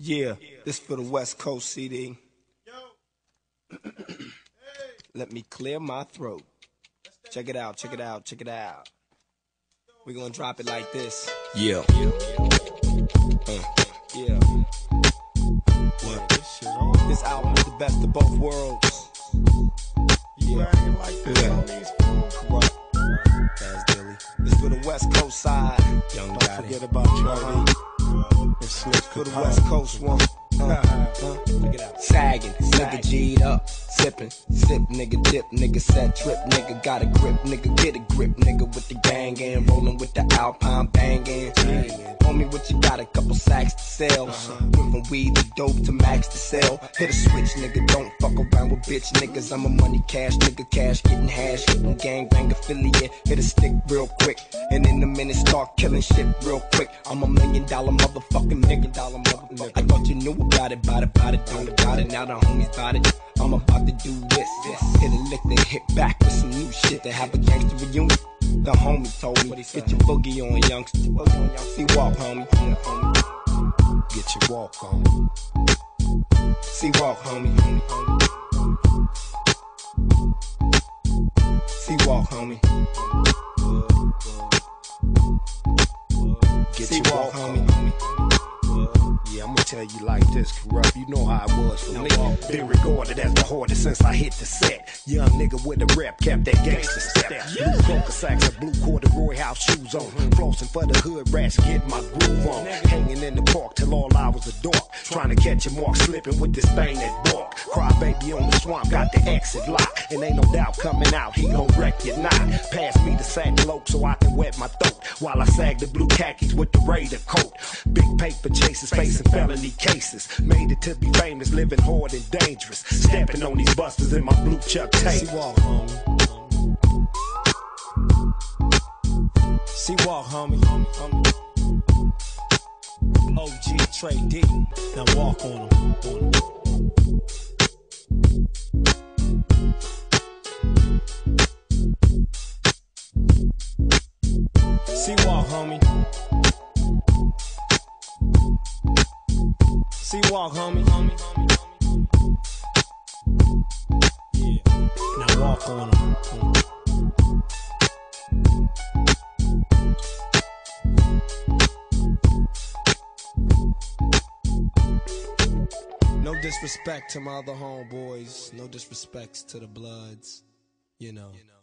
Yeah, this for the West Coast CD. Let me clear my throat. Check it out, check it out, check it out. We gonna drop it like this. Yeah. Yeah. What? This album is the best of both worlds. Yeah. Corrupt. That's Dilly. This for the West Coast side. Young Don't forget about Charlie. For the West Coast one. Check it out. Sagging, nigga G'd up, sippin', sip, nigga dip, nigga set trip, nigga got a grip, nigga get a grip, nigga with the gang and rollin' with the Alpine bangin'. Homie, what you got? A couple sacks to sell. Went from weed to dope to max to sell. Hit a switch, nigga, don't fuck around with bitch niggas. I'm a money cash nigga, cash getting hash, hitting gang bang affiliate. Hit a stick real quick, and in a minute start killing shit real quick. I'm $1 million motherfucking nigga. I thought you knew about it, don't about it. Now the homies bout it. I'm about to do this. Hit a lick, then hit back with some new shit. To have a gangster reunion. The homie told me, get your boogie on, youngster. See walk, homie. Get your walk on. See walk, homie. See walk, homie. Get your walk, homie. Yeah, I'ma tell you like this, Corrupt. You know how it was for me. Been regarded as the hardest since I hit the set. Young nigga with a rep, kept that gangster step. Blue coca sacks and blue corduroy house shoes on. Flossing for the hood rats, get my groove on. Hanging in the park till all hours of dark. Trying to catch a mark, slipping with this thing that bark. Cry baby on the swamp, got the exit lock. And ain't no doubt coming out, he gon' wreck your knot. Pass me the sack lope so I can wet my throat. While I sag the blue khakis with the Raider coat. Big paper chases, facing felony cases. Made it to be famous, living hard and dangerous. Stepping on these busters in my blue Chuck Taylor. See walk, homie. See walk, homie. OG Trey D. Now walk on him. See walk, homie. See walk, homie. Yeah. Now walk on him. No disrespect to my other homeboys, no disrespects to the Bloods, you know.